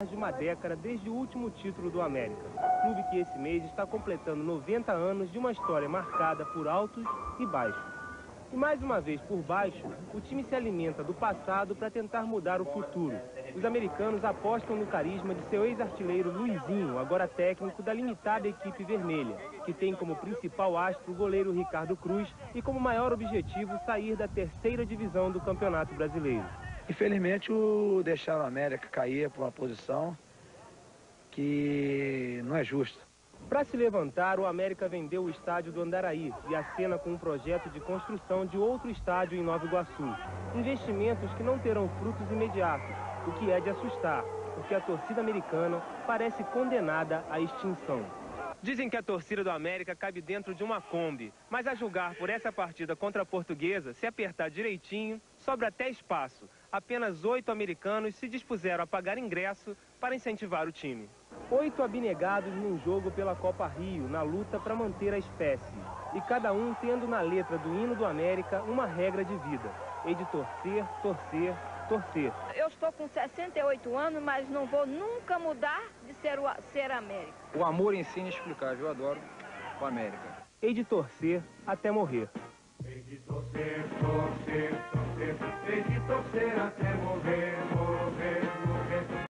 de uma década desde o último título do América. Clube que esse mês está completando 90 anos de uma história marcada por altos e baixos. E mais uma vez por baixo, o time se alimenta do passado para tentar mudar o futuro. Os americanos apostam no carisma de seu ex-artilheiro Luizinho, agora técnico da limitada equipe vermelha, que tem como principal astro o goleiro Ricardo Cruz e como maior objetivo sair da terceira divisão do Campeonato Brasileiro. Infelizmente, deixaram a América cair por uma posição que não é justa. Para se levantar, o América vendeu o estádio do Andaraí e acena com um projeto de construção de outro estádio em Nova Iguaçu. Investimentos que não terão frutos imediatos, o que é de assustar, porque a torcida americana parece condenada à extinção. Dizem que a torcida do América cabe dentro de uma Kombi, mas a julgar por essa partida contra a Portuguesa, se apertar direitinho, sobra até espaço. Apenas 8 americanos se dispuseram a pagar ingresso para incentivar o time. 8 abnegados num jogo pela Copa Rio, na luta para manter a espécie. E cada um tendo na letra do hino do América uma regra de vida. Hei de torcer, torcer, torcer. Eu estou com 68 anos, mas não vou nunca mudar de ser América. O amor em si é inexplicável, eu adoro o América. Hei de torcer até morrer. Hei de torcer, torcer, torcer, hei de torcer até morrer.